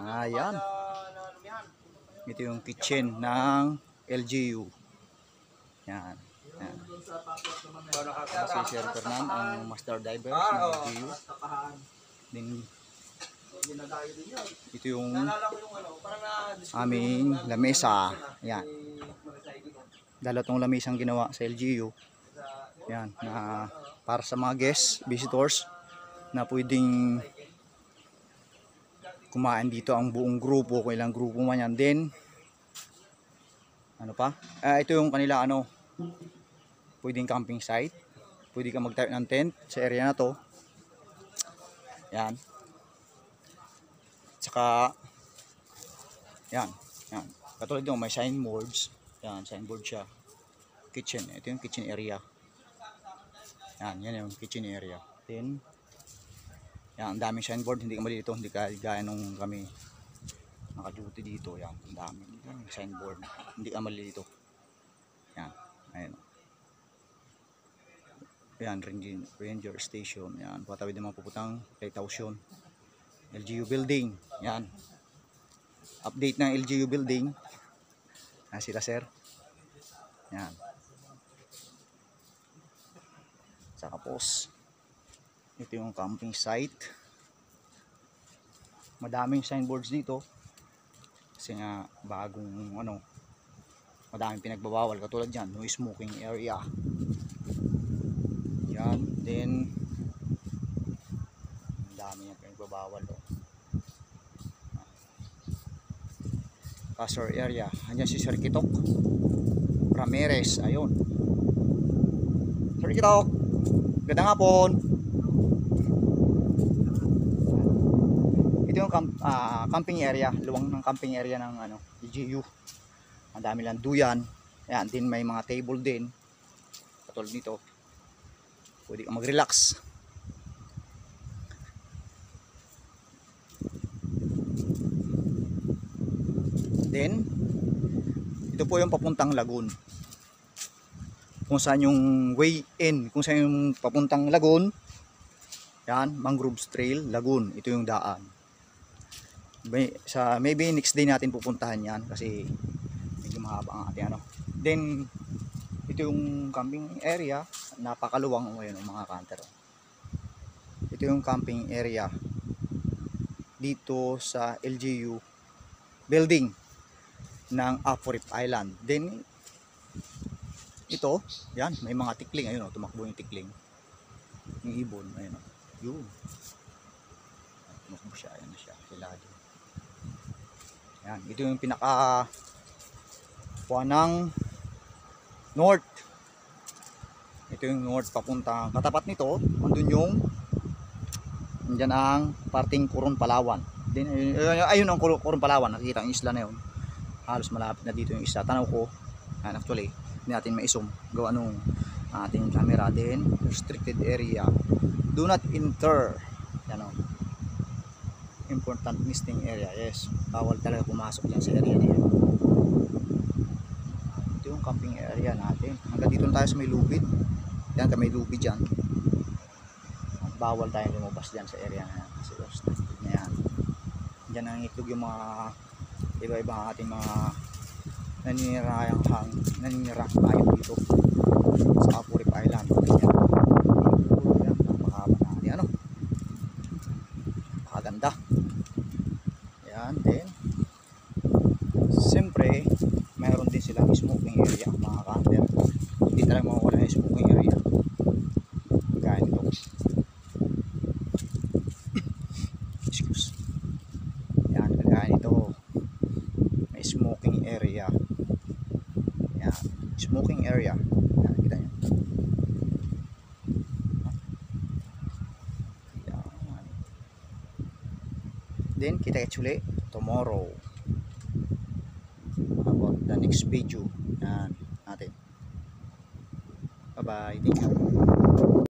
Ayan. Ito yung kitchen ng LGU. Yan. Yan. Si Sir Fernan ang master diver ng LGU. Then, ito yung aming lamesa. Yan. Dalawa tong lamesang ginawa sa LGU. Yan. Na para sa mga guests, visitors na pwedeng kumain dito ang buong grupo, kung ilang grupo man yan. Then ano pa? Ito yung kanila pwedeng camping site. Pwede ka magtayo ng tent sa area na to. Yan. Tsaka yan. Yan. Katulad nyo, may signboards. Yan, signboard siya. Kitchen. Ito yung kitchen area. Yan, yan yung kitchen area. Then yan, ang daming signboard, hindi ka malilito, hindi ka gaya nung kami naka-duty dito. Yan, ang daming signboard, hindi ka malilito. Yan, ayun. Yan, ranger station. Yan, patawid ng mga puputang lighthouse yun. LGU building. Yan. Update ng LGU building. Yan sila, sir. Yan. Saka post. Ito yung camping site. Madaming signboards dito. Kasi nga bagong madaming pinagbabawal. Katulad dyan, no smoking area. Yan. Then dami yung pinagbabawal. Pastor area. Andyan si Sir Kitok Ramirez. Ayun. Sir Kitok, gandang hapon. Ito yung camping area, luwang ng camping area ng LGU. Ang dami lang duyan. Ayan, din may mga table din. Katulad nito. Pwede kang mag-relax. Then ito po yung papuntang lagoon. Kung saan yung way in, kung saan yung papuntang lagoon. Yan, Mangroves Trail, Lagoon. Ito yung daan. Maybe next day natin pupuntahan yan kasi medyo mahaba ang ating Then ito yung camping area, napakaluwang ngayon mga kanter. Ito yung camping area dito sa LGU building ng Aforip Island. Then ito, yan, may mga tikling. Ayun, tumakbo yung tikling. Yung ibon, ayun. Yun. Tumakbo siya, ayun na siya. Hilado. Yan, ito yung pinaka ng north. Ito yung north papunta. Katapat nito, andyan ang parting Coron Palawan. Then, ayun ang Coron Palawan. Nakikita ang isla na yun. Halos malapit na dito yung isla. Tanaw ko, actually, hindi natin ma-zoom. Gawa nung ating camera. Then, restricted area. Do not enter. Yan o. Important misting area. Yes, bawal talaga pumasok dyan sa area niya. Ito yung camping area natin. Hanggang dito tayo sa may lubid. Yan, may lubid dyan. Bawal tayo lumabas dyan sa area na yan. Kasi restricted na yan. Dyan ang itlog yung mga iba-iba ating mga naninirang hayop dito sa Aforip Island. Yan. Napakahaba na. Yan o. Napakaganda. Yan, then siyempre mayroon din silang smoking area mga kanter. Hindi talaga mawawala yung smoking area kaya nito. Excuse. Yan, kaya nito may smoking area. Yan, smoking area. Yan, kita nyo. Then kita-kits ulit tomorrow about the next video natin. Bye bye, thank you.